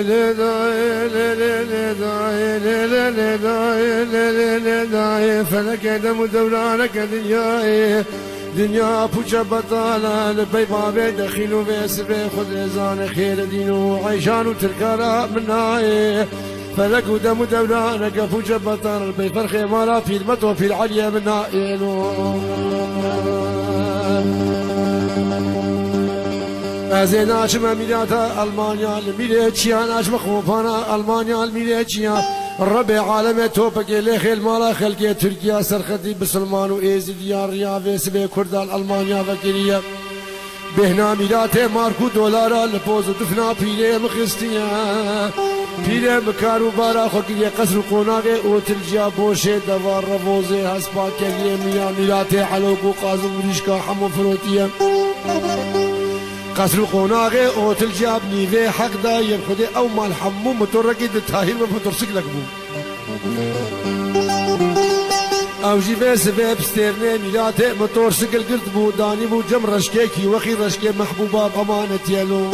فلك دم دورانك دنياي دنيا بوچه بطاله لبي بابي دخيل وبيسبي خذ رزان خير دينو عيشان وتركارا مناي فلك ودم دورانك بوچه بطاله لبي فرخي مالا في المتو في العليا مناي ازين اشم ميلاتا المانيا الميليتشيان اشم خوفانا المانيا الميليتشيان ربي عالم توبك اللي خيل مالا خلقي تركيا سرختي بسلمان وايزي ديار رياض سبي كردال المانيا فكريه بهنا ميلاتي ماركو دولارا لبوز دفنا بيلي مخستيا بيلي مكارو بارا خلقي قصر قوناغي اوتلجيا بوشي دوار رفوزي هسبا كليه ميا ميلاتي حلوكو قازم وريشكا حمو فروتيا قصر قوناغي اوتل جابني في حق دا يبخدي او مال حمو متورقي دتاهير ومتورسك لك بو او جيبه سبب ستيرني ميلاتي متورسك القرد بو داني بو جم رشكيكي وخي رشكي محبوبة بأمانة يلو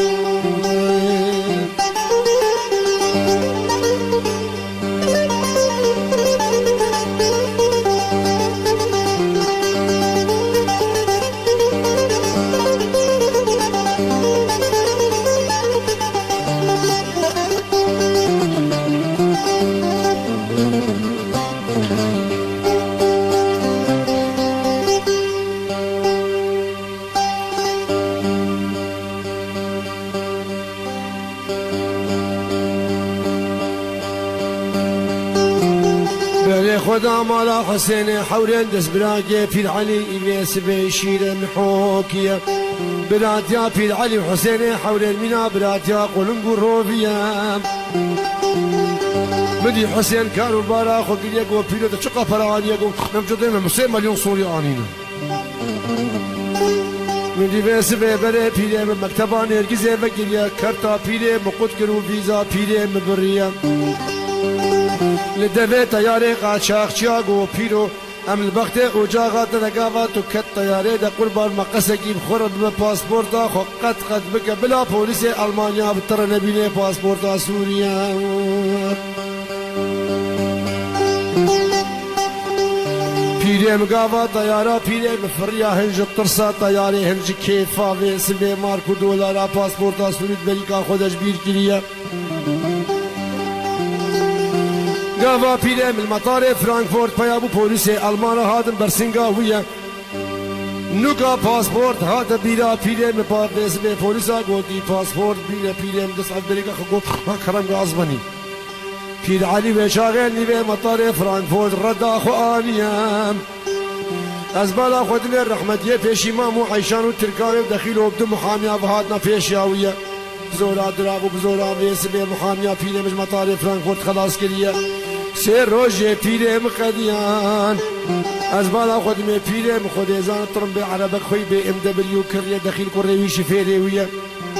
خدا مالا حسين حورين دس براقي في العلي إليس بيشير محوكيا براتيا في العلي وحسين حورين منا براتيا قلنقو روفيا مدي حسين كانوا بارا خوكي يقو بيلو تشقى فرعان يقو نمجدين مسيح مليون سوري آنينا مدي بيس بيبري بيلي مكتبان ارقزي فكريا كرتا بيلي مقود كرو فيزا بيلي مبريا لدوه تیاره قاچاق چیاگو پیرو ام البخت اجاغات دقاوات و کت تیاره دا قربان مقصه کی بخورد به پاسپورتا خو قد بکه بلا پولیس المانیا بتر نبینه پاسپورتا سوریا پیره مگاوا تیاره پیره مفریا هنج ترسا تیاره هنج کیفا و سبه مارکو دولارا پاسپورتا سورید بریکا خودش بیر کریه قافا بيلي من مطار فرانكفورت بيابو بوليس ألمان هادم برسنغا ويا نوكا باسبورت هذا بيلا بيلي من بارس بوليسا قولي باسبورت بيلي من دس أمريكا خو كرم غازبني بيل علي وشاغل نيفي مطار فرانكفورت ردا خو آنيام أزبالا خدنا الرحمتية في مامو عيشان وتركاوي دخيل وبدو محامية بهادنا في شاوية بزورا درابو بزورا بيسبي محامية بيلي من مطار فرانكفورت خلاص كريه سه روجه پیره مقدیان از بالا خود می پیره مخود زان ترم به عربک خوی به ام دبلیو کریه دخیل کوروی شفیره ویه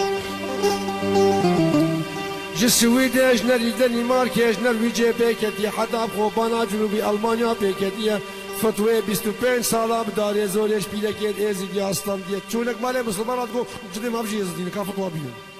جسویدش نری دنمارکش نرویجه پیکتی حتی خوبانا جنوبی آلمانیا پیکتیه فتوه 25 ساله بداره زورش پیله که ازیدی هستم دیه چونک مال مسلمانات گو جدی مافجی ازدین کافت وابیون